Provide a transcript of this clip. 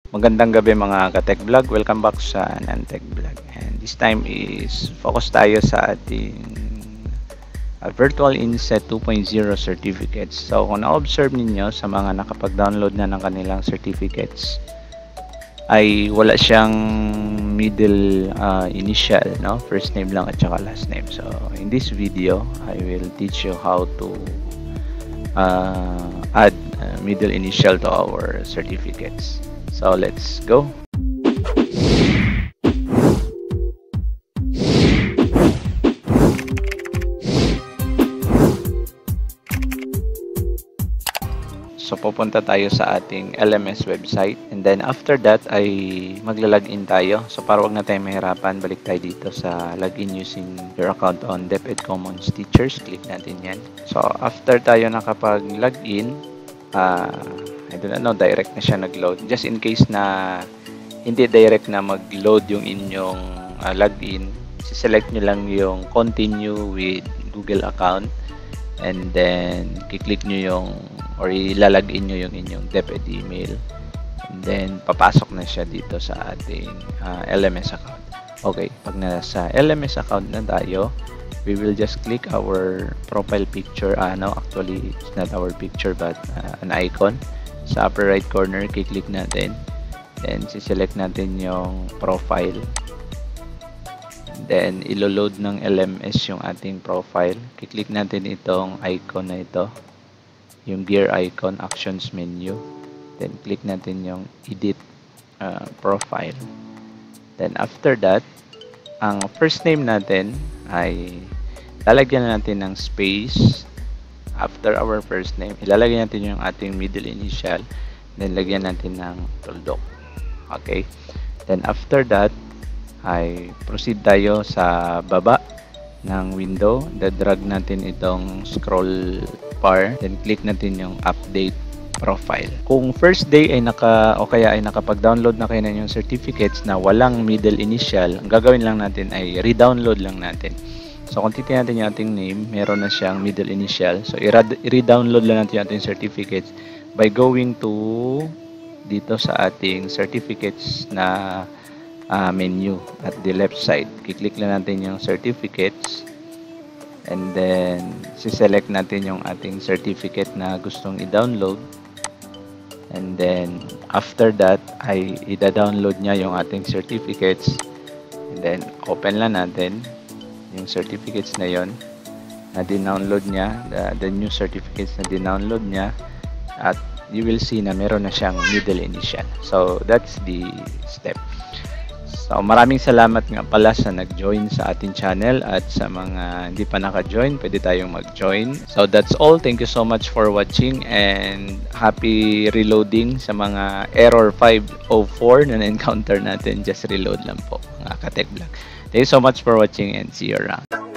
Magandang gabi mga ka-tech vlog. Welcome back sa non-tech vlog. And this time is focus tayo sa ating Virtual Inset 2.0 certificates. So kung na-observe ninyo sa mga nakapag-download na ng kanilang certificates, ay wala siyang middle initial, no? First name lang at saka last name. So in this video, I will teach you how to add middle initial to our certificates. So let's go. So pupunta tayo sa ating LMS website, and then after that ay magla-login tayo. So para wag na tayong mahirapan, balik tayo dito sa login using your account on DepEd Commons Teachers. Click natin yan. So after tayo nakapag-login, I don't know, direct na siya nag-load. Just in case na hindi direct na mag-load yung inyong login, select nyo lang yung continue with Google account, and then kiklik nyo yung or ilalagin nyo yung inyong DepEd email, and then papasok na siya dito sa ating LMS account. Okay, pag nasa LMS account na tayo, we will just click our profile picture. No, actually it's not our picture but an icon. Sa upper right corner, kiklik natin, then siselect natin yung profile, then ilo-load ng LMS yung ating profile. Kiklik natin itong icon na ito, yung gear icon, actions menu, then click natin yung edit profile. Then after that, ang first name natin ay lalagyan natin ng space. After our first name, ilalagay natin yung ating middle initial, then lagyan natin ng tuldok. Okay, then after that ay proceed tayo sa baba ng window. Drag natin itong scroll bar, then click natin yung update profile. Kung first day ay o kaya ay nakapag-download na kayo ng yung certificates na walang middle initial, ang gagawin lang natin ay re-download lang natin. So kung titignan natin yung ating name, meron na siyang middle initial. So i-re-download lang natin yung ating certificates by going to dito sa ating certificates na menu at the left side. Kiklik lang natin yung certificates, and then siselect natin yung ating certificate na gustong i-download, and then after that ay i-download niya yung ating certificates, and then open lang natin yung certificates na yon na din-download niya, the new certificates na din-download niya, at you will see na meron na siyang middle initial. So that's the step. So maraming salamat nga pala sa nag-join sa ating channel, at sa mga hindi pa naka-join, pwede tayong mag-join. So that's all. Thank you so much for watching, and happy reloading sa mga error 504 na na-encounter natin. Just reload lang po mga ka-tech vlog. Thank you so much for watching, and see you around.